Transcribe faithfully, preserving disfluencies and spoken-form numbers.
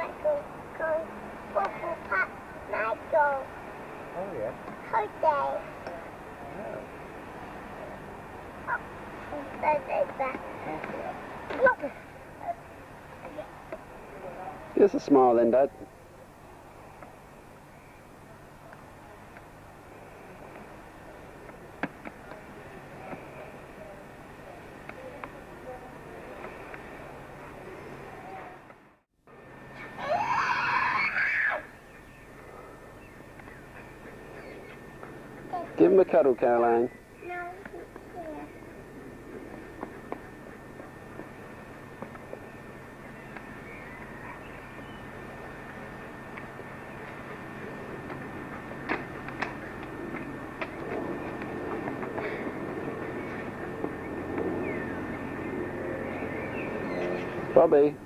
Michael, go, Purple Pop, Michael. Oh, yeah. Birthday. Oh. Just a smile then, Dad. Give him a cuddle, Caroline. No, Bobby.